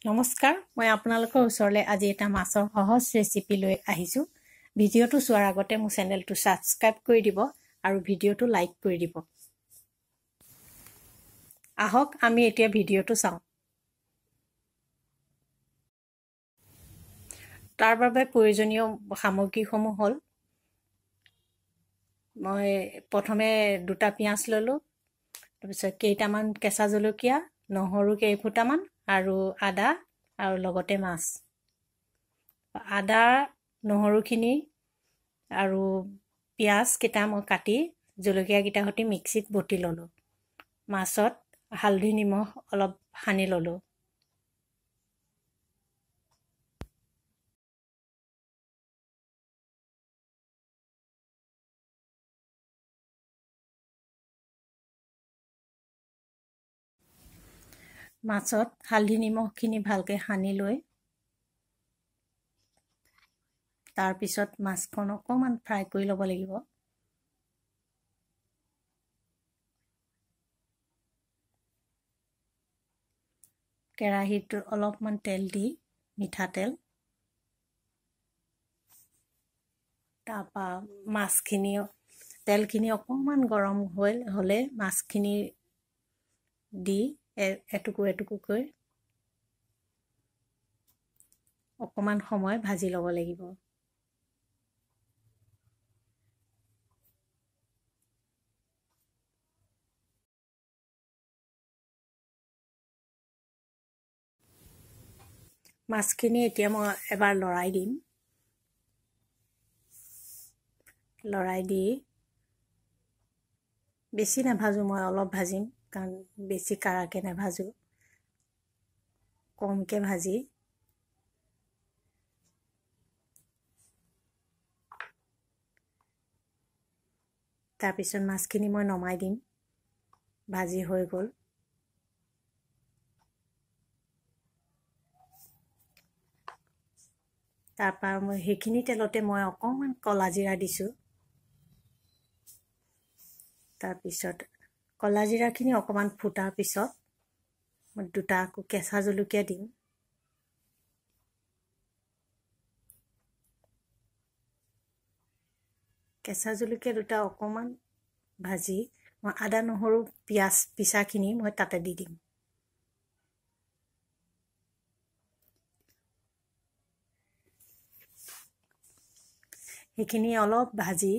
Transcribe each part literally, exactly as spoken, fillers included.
নমস্কাৰ মই আপোনালোকৰ ওচৰলৈ আজি এটা মাছৰ সহজ ৰেচিপি লৈ আহিছোঁ। ভিডিঅ'টো চোৱাৰ আগতে মোৰ চেনেলটো ছাবস্ক্ৰাইব কৰি দিব আৰু ভিডিঅ'টো লাইক কৰি দিব। আহক আমি এতিয়া ভিডিঅ'টো চাওঁ। তাৰ বাবে প্ৰয়োজনীয় সামগ্ৰীসমূহ হ'ল মই প্ৰথমে দুটা পিঁয়াজ ল'লোঁ, তাৰপিছত কেইটামান কেঁচা জলকীয়া, নহৰু কেইফুটামান আৰু আদা আৰু লগতে মাছ। আদা নহৰুখিনি আৰু পিঁয়াজকেইটা মই কাটি জলকীয়াকেইটা সৈতে মিক্সিত বটি ল'লোঁ। মাছত হালধি নিমখ অলপ সানি ল'লোঁ। মাছত হালধি নিমখখিনি ভালকৈ সানি লৈ তাৰপিছত মাছখন অকণমান ফ্ৰাই কৰি ল'ব লাগিব। কেৰাহীত অলপমান তেল দি মিঠাতেল, তাৰপৰা মাছখিনি তেলখিনি অকণমান গৰম হৈ হ'লে মাছখিনি দি এটুকুৰ এটুকুৰকৈ অকণমান সময় ভাজি ল'ব লাগিব। মাছখিনি এতিয়া মই এবাৰ লৰাই দিম। লৰাই দি বেছি নাভাজোঁ, মই অলপ ভাজিম, কাৰণ বেছি কাঢ়াকৈ নাভাজোঁ, কমকৈ ভাজি তাৰপিছত মাছখিনি মই নমাই দিম। ভাজি হৈ গ'ল। তাৰপৰা মই সেইখিনি তেলতে মই অকণমান ক'লা জিৰা দিছোঁ। তাৰপিছত ক'লা জিৰাখিনি অকণমান ফুটাৰ পিছত মই দুটা আকৌ কেঁচা জলকীয়া দিম। কেঁচা জলকীয়া দুটা অকণমান ভাজি মই আদা নহৰু পিঁয়াজ পিচাখিনি মই তাতে দি দিম। সেইখিনি অলপ ভাজি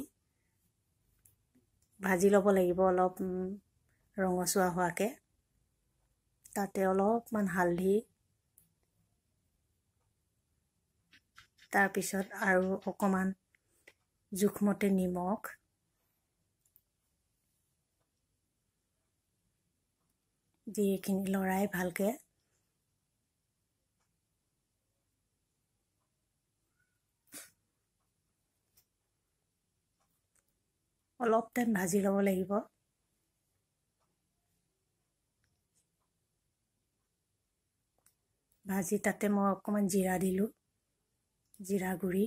ভাজি ল'ব লাগিব, অলপ ৰঙচুৱা হোৱাকৈ। তাতে অলপমান হালধি, তাৰপিছত আৰু অকণমান জোখমতে নিমখ দি এইখিনি লৰাই ভালকৈ অলপ টাইম ভাজি ল'ব লাগিব। ভাজি তাতে মই অকণমান জিৰা দিলোঁ, জিৰা গুড়ি,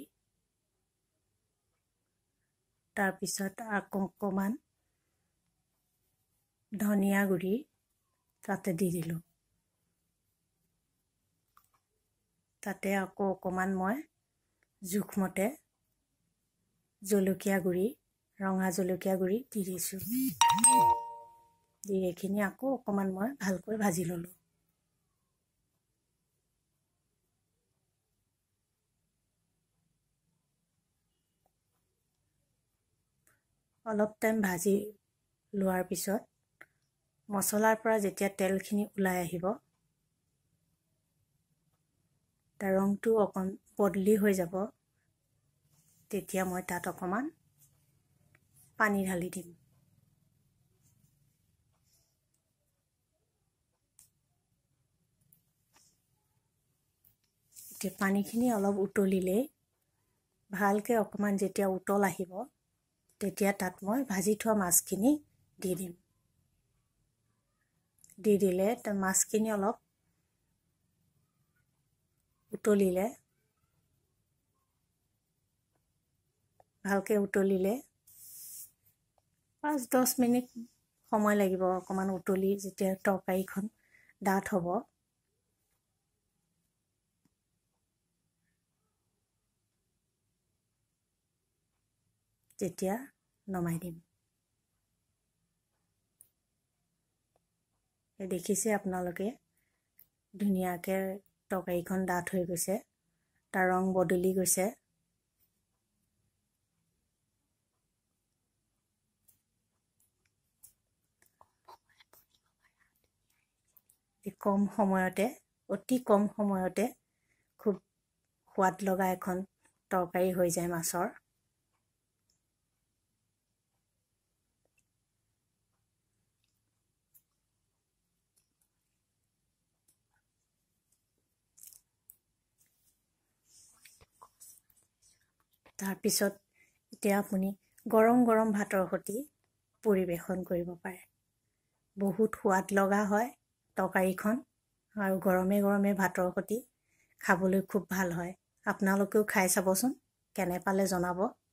তাৰপিছত আকৌ অকণমান ধনিয়া গুড়ি তাতে দি দিলোঁ। তাতে আকৌ অকণমান মই জোখমতে জলকীয়া গুড়ি, ৰঙা জলকীয়া গুড়ি দি দিছোঁ। দি এইখিনি আকৌ অকণমান মই ভালকৈ ভাজি ল'লোঁ। অলপ টাইম ভাজি লোৱাৰ পিছত মছলাৰ পৰা যেতিয়া তেলখিনি ওলাই আহিব, তাৰ ৰংটো অকণ বদলি হৈ যাব, তেতিয়া মই তাত অকণমান পানী ঢালি দিম। এতিয়া পানীখিনি অলপ উতলিলেই ভালকৈ অকণমান যেতিয়া উতল আহিব, তেতিয়া তাত মই ভাজি থোৱা মাছখিনি দি দিম। দি দিলে মাছখিনি অলপ উতলিলে ভালকৈ উতলিলে পাঁচ দহ মিনিট সময় লাগিব। অকণমান উতলি যেতিয়া তৰকাৰীখন ডাঠ হ'ব, তেতিয়া নমাই দিম। দেখিছে আপোনালোকে ধুনীয়াকৈ তৰকাৰীখন ডাঠ হৈ গৈছে, তাৰ ৰং বদলি গৈছে। কম সময়তে, অতি কম সময়তে খুব সোৱাদ লগা এখন তৰকাৰী হৈ যায় মাছৰ। তাৰপিছত এতিয়া আপুনি গৰম গৰম ভাতৰ সৈতে পৰিৱেশন কৰিব পাৰে। বহুত সোৱাদ লগা হয় তৰকাৰীখন, আৰু গৰমে গৰমে ভাতৰ সৈতে খাবলৈ খুব ভাল হয়। আপোনালোকেও খাই চাবচোন, কেনে পালে জনাব।